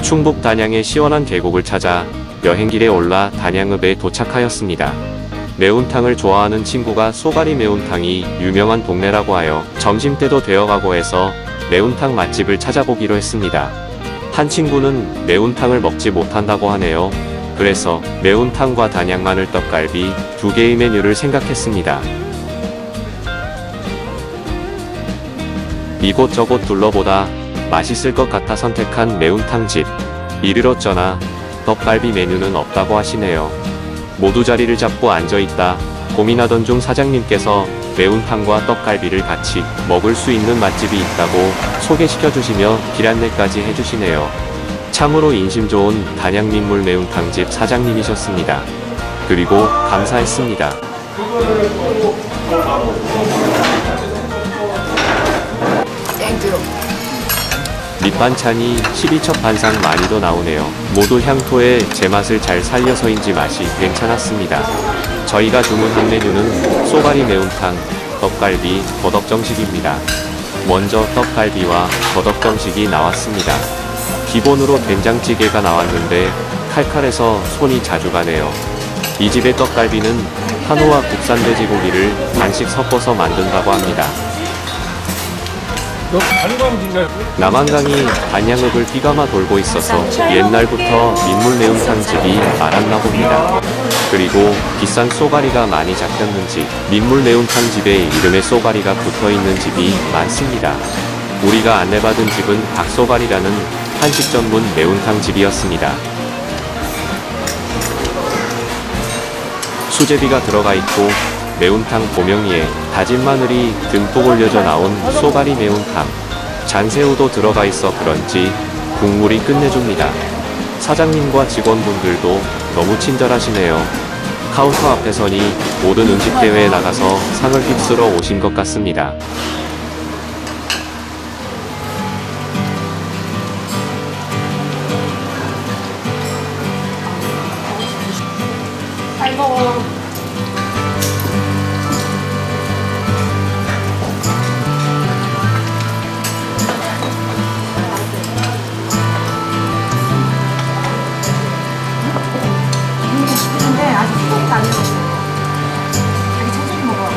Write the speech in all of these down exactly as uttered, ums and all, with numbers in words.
충북 단양의 시원한 계곡을 찾아 여행길에 올라 단양읍에 도착하였습니다. 매운탕을 좋아하는 친구가 쏘가리 매운탕이 유명한 동네라고 하여 점심때도 되어가고 해서 매운탕 맛집을 찾아보기로 했습니다. 한 친구는 매운탕을 먹지 못한다고 하네요. 그래서 매운탕과 단양 마늘 떡갈비 두 개의 메뉴를 생각했습니다. 이곳저곳 둘러보다 맛있을 것 같아 선택한 매운탕집. 이르렀저나 떡갈비 메뉴는 없다고 하시네요. 모두 자리를 잡고 앉아있다 고민하던 중 사장님께서 매운탕과 떡갈비를 같이 먹을 수 있는 맛집이 있다고 소개시켜주시며 길 안내까지 해주시네요. 참으로 인심 좋은 단양 민물 매운탕집 사장님이셨습니다. 그리고 감사했습니다. 밑반찬이 십이 첩 반상 많이도 나오네요. 모두 향토에 제맛을 잘 살려서인지 맛이 괜찮았습니다. 저희가 주문한 메뉴는 쏘가리 매운탕, 떡갈비, 버덕정식입니다. 먼저 떡갈비와 버덕정식이 나왔습니다. 기본으로 된장찌개가 나왔는데 칼칼해서 손이 자주 가네요. 이 집의 떡갈비는 한우와 국산 돼지고기를 반씩 섞어서 만든다고 합니다. 남한강이 단양읍을 비감아 돌고 있어서 옛날부터 민물 매운탕집이 많았나 봅니다. 그리고 비싼 쏘가리가 많이 잡혔는지 민물 매운탕집에 이름에 쏘가리가 붙어있는 집이 많습니다. 우리가 안내받은 집은 박쏘가리라는 한식 전문 매운탕집이었습니다. 수제비가 들어가 있고 매운탕 고명이에 다진 마늘이 듬뿍 올려져 나온 쏘가리 매운탕, 잔새우도 들어가 있어 그런지 국물이 끝내줍니다. 사장님과 직원분들도 너무 친절하시네요. 카운터 앞에 서니 모든 음식 대회에 나가서 상을 휩쓸어 오신 것 같습니다. 잘 먹어. 근데 아직 소금이 안 익었어. 자기 천천히 먹어.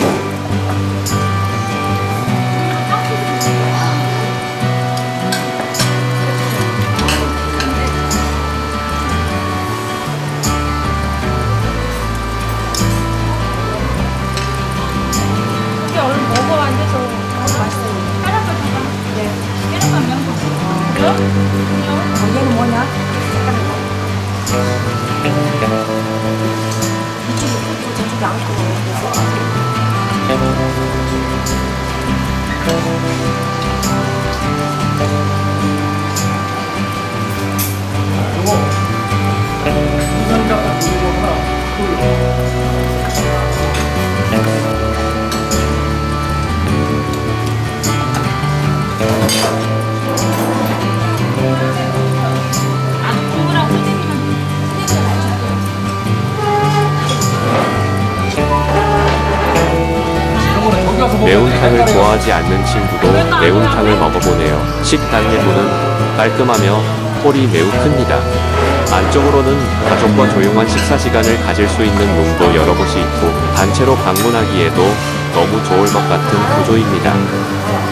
얼른 먹어. 안 돼서. 너무 맛있어요. 계란밥 잠깐. 네. 계란밥 명도. 그래요? 그래요? 얘는 뭐냐? 이쪽이 있고 저쪽이 않고. 매운탕을 좋아하지 않는 친구도 매운탕을 먹어보네요. 식당 내부는 깔끔하며 홀이 매우 큽니다. 안쪽으로는 가족과 조용한 식사 시간을 가질 수 있는 룸도 여러 곳이 있고 단체로 방문하기에도 너무 좋을 것 같은 구조입니다.